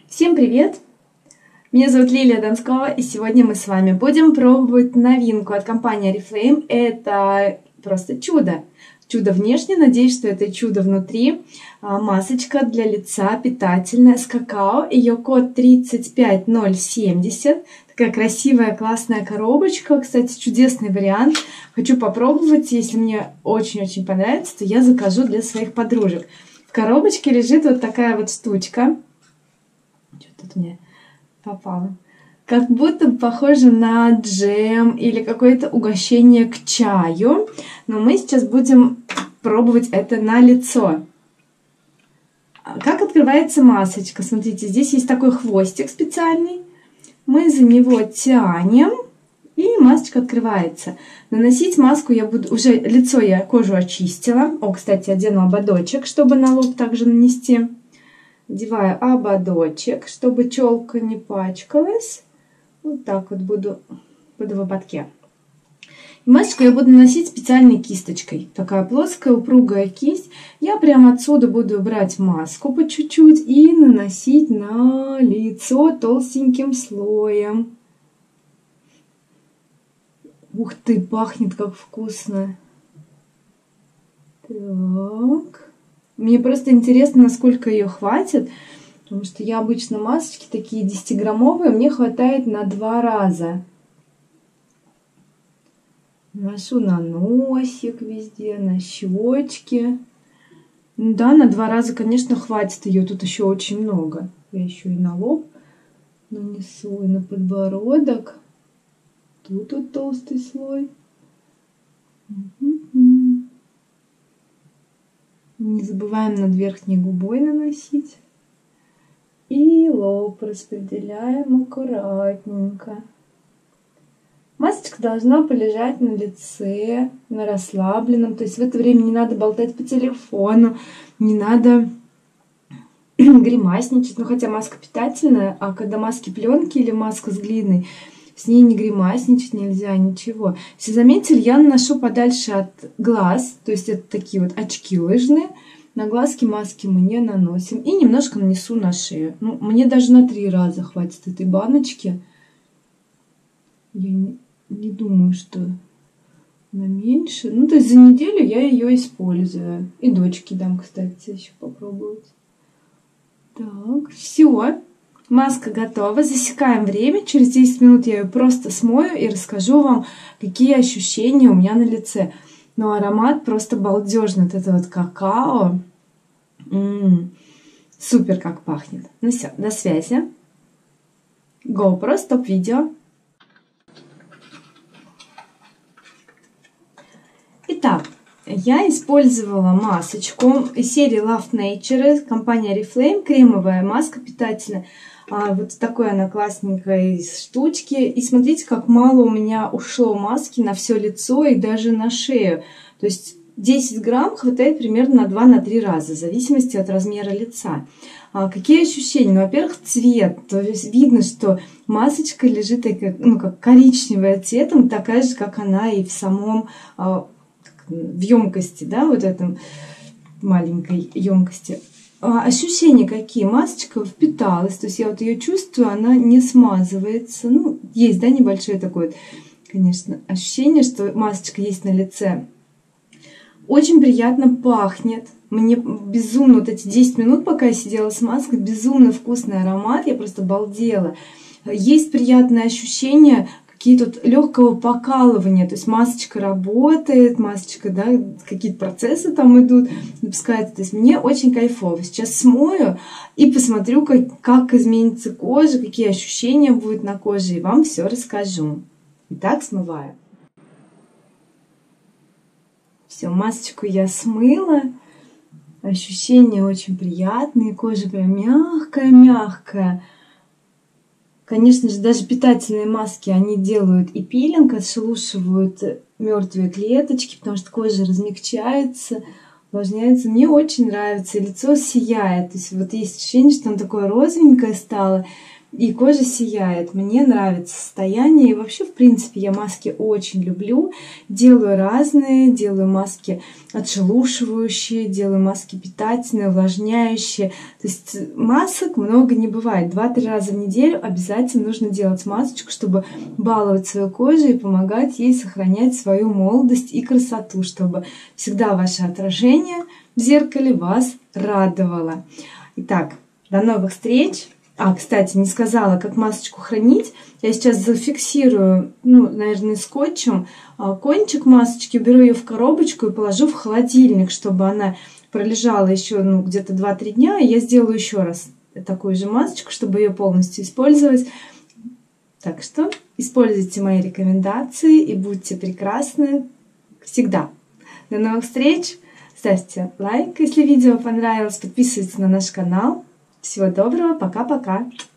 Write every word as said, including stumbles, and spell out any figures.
Всем привет! Меня зовут Лилия Донскова, и сегодня мы с вами будем пробовать новинку от компании Oriflame. Это просто чудо. Чудо внешне, надеюсь, что это чудо внутри. Масочка для лица питательная с какао. Ее код тридцать пять ноль семьдесят. Такая красивая, классная коробочка. Кстати, чудесный вариант. Хочу попробовать. Если мне очень-очень понравится, то я закажу для своих подружек. В коробочке лежит вот такая вот штучка. Что тут мне попало? Как будто похоже на джем или какое-то угощение к чаю. Но мы сейчас будем пробовать это на лицо. Как открывается масочка? Смотрите, здесь есть такой хвостик специальный. Мы за него тянем, и масочка открывается. Наносить маску я буду... Уже лицо я кожу очистила. О, кстати, одену ободочек, чтобы на лоб также нанести. Одеваю ободочек, чтобы челка не пачкалась. Вот так вот буду под ободке. Масочку я буду наносить специальной кисточкой. Такая плоская, упругая кисть. Я прямо отсюда буду брать маску по чуть-чуть и наносить на лицо толстеньким слоем. Ух ты, пахнет как вкусно. Так. Мне просто интересно, насколько ее хватит. Потому что я обычно масочки такие десятиграммовые, мне хватает на два раза. Наношу на носик везде, на щечки. Ну да, на два раза, конечно, хватит ее. Тут еще очень много. Я еще и на лоб нанесу, и на подбородок. Тут вот толстый слой. Не забываем над верхней губой наносить. И лоб распределяем аккуратненько. Масочка должна полежать на лице, на расслабленном. То есть в это время не надо болтать по телефону, не надо гримасничать. Ну, хотя маска питательная, а когда маски пленки или маска с глиной, с ней не гримасничать нельзя, ничего. Если заметили, я наношу подальше от глаз. То есть это такие вот очки лыжные. На глазки маски мы не наносим. И немножко нанесу на шею. Ну, мне даже на три раза хватит этой баночки. Я не, не думаю, что на меньше. Ну, то есть за неделю я ее использую. И дочке дам, кстати, еще попробовать. Так, все. Маска готова. Засекаем время. Через десять минут я ее просто смою и расскажу вам, какие ощущения у меня на лице. Но аромат просто балдежный. Вот это вот какао. М-м-м. Супер как пахнет. Ну все, до связи. GoPro, стоп-видео. Итак, я использовала масочку из серии Love Nature, компания Oriflame, кремовая маска питательная. А, вот такой она классненькая из штучки. И смотрите, как мало у меня ушло маски на все лицо и даже на шею. То есть десять грамм хватает примерно на два-три раза, в зависимости от размера лица. А, какие ощущения? Ну, во-первых, цвет. То есть видно, что масочка лежит ну, как коричневая цветом, такая же, как она и в самом... в емкости, да, вот этом маленькой емкости. А ощущения какие? Масочка впиталась, то есть я вот ее чувствую, она не смазывается. Ну, есть, да, небольшое такое, конечно, ощущение, что масочка есть на лице. Очень приятно пахнет. Мне безумно, вот эти десять минут, пока я сидела с маской, безумно вкусный аромат, я просто балдела. Есть приятное ощущение, какие тут легкого покалывания, то есть масочка работает, масочка, да, какие-то процессы там идут, запускаются. То есть мне очень кайфово. Сейчас смою и посмотрю, как, как изменится кожа, какие ощущения будут на коже, и вам все расскажу. Итак, смываю. Все, масочку я смыла. Ощущения очень приятные, кожа прям мягкая-мягкая. Конечно же, даже питательные маски, они делают и пилинг, отшелушивают мертвые клеточки, потому что кожа размягчается, увлажняется. Мне очень нравится, лицо сияет. То есть вот есть ощущение, что оно такое розовенькое стало. и кожа сияет. Мне нравится состояние. И вообще, в принципе, я маски очень люблю. Делаю разные. Делаю маски отшелушивающие, делаю маски питательные, увлажняющие. То есть масок много не бывает. Два-три раза в неделю обязательно нужно делать масочку, чтобы баловать свою кожу и помогать ей сохранять свою молодость и красоту, чтобы всегда ваше отражение в зеркале вас радовало. Итак, до новых встреч! А, кстати, не сказала, как масочку хранить. Я сейчас зафиксирую, ну, наверное, скотчем кончик масочки, беру ее в коробочку и положу в холодильник, чтобы она пролежала еще, ну, где-то два-три дня. И я сделаю еще раз такую же масочку, чтобы ее полностью использовать. Так что используйте мои рекомендации и будьте прекрасны всегда. До новых встреч! Ставьте лайк, если видео понравилось, подписывайтесь на наш канал. Всего доброго, пока-пока!